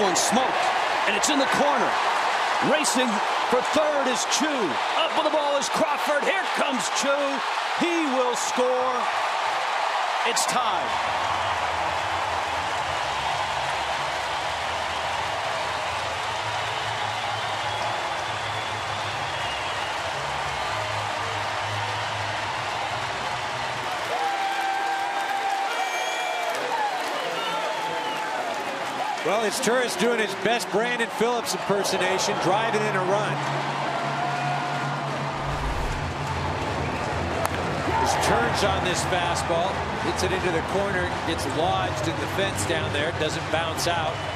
one smoked, and it's in the corner. Racing for third is Chu. Up with the ball is Crawford. Here comes Chu. He will score. It's tied. Well, it's Turris doing his best Brandon Phillips impersonation, driving in a run. His turns on this fastball, hits it into the corner, gets lodged in the fence down there, doesn't bounce out.